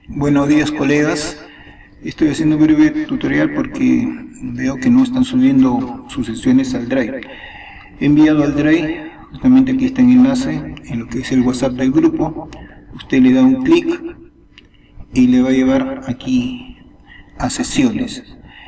Buenos días, colegas. Estoy haciendo un breve tutorial porque veo que no están subiendo sus sesiones al Drive. He enviado al Drive, justamente aquí está el enlace, en lo que es el WhatsApp del grupo. Usted le da un clic y le va a llevar aquí a sesiones.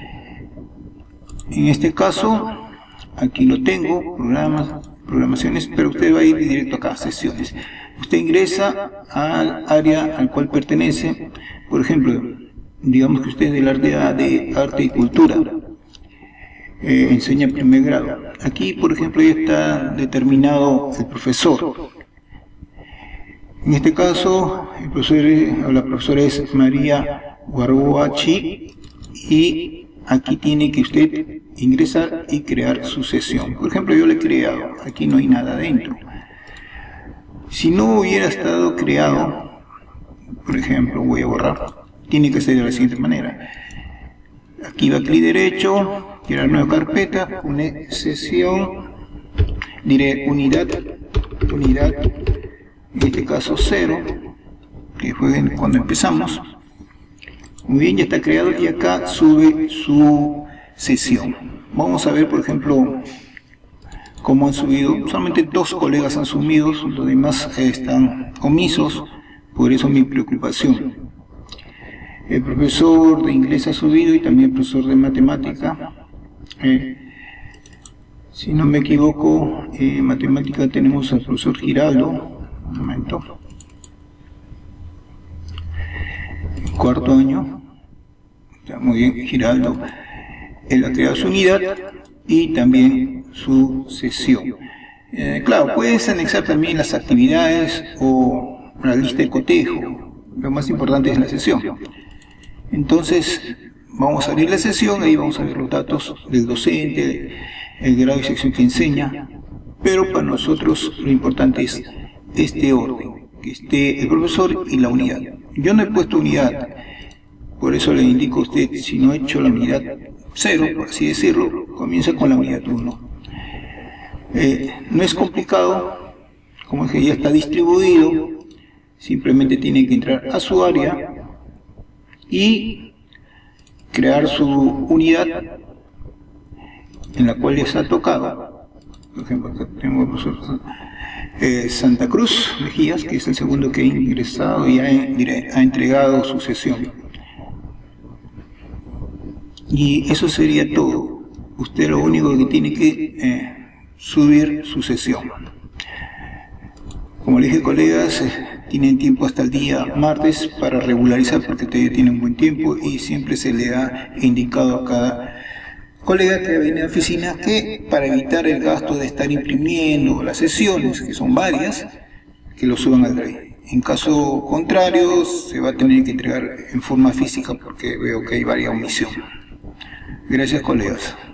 En este caso, aquí lo tengo, programaciones, pero usted va a ir directo acá a sesiones. Usted ingresa al área al cual pertenece. Por ejemplo, digamos que usted es del área de arte y cultura, enseña primer grado. Aquí, por ejemplo, ya está determinado el profesor. En este caso, el profesor, la profesora es María Guarboachi, y aquí tiene que usted ingresar y crear su sesión. Por ejemplo, yo le he creado, aquí no hay nada dentro. Si no hubiera estado creado, por ejemplo, voy a borrar, tiene que ser de la siguiente manera. Aquí va clic derecho, crear nueva carpeta, une sesión, diré unidad, en este caso 0, que fue cuando empezamos. Muy bien, ya está creado y acá sube su sesión. Vamos a ver, por ejemplo, cómo han subido. Solamente 2 colegas han subido, los demás están omisos, por eso mi preocupación. El profesor de inglés ha subido y también el profesor de matemática. Si no me equivoco, en matemática tenemos al profesor Giraldo. Un momento. En cuarto año. Está muy bien, Giraldo. Él ha creado su unidad y también su sesión. Claro, puedes anexar también las actividades o la lista de cotejo. Lo más importante es la sesión. Entonces, vamos a abrir la sesión, ahí vamos a ver los datos del docente, el grado y sección que enseña, pero para nosotros lo importante es este orden, que esté el profesor y la unidad. Yo no he puesto unidad, por eso le indico a usted, si no he hecho la unidad 0, por así decirlo, comienza con la unidad 1. No es complicado, como es que ya está distribuido, simplemente tiene que entrar a su área y crear su unidad en la cual les ha tocado. Por ejemplo, acá tengo el profesor Santa Cruz Mejías, que es el segundo que ha ingresado y ha entregado su sesión. Y eso sería todo. Usted lo único que tiene que subir su sesión. Como le dije, colegas, tienen tiempo hasta el día martes para regularizar, porque todavía tienen buen tiempo y siempre se le ha indicado a cada colega que viene a la oficina que para evitar el gasto de estar imprimiendo las sesiones, que son varias, que lo suban al Drive. En caso contrario, se va a tener que entregar en forma física porque veo que hay varias omisiones. Gracias, colegas.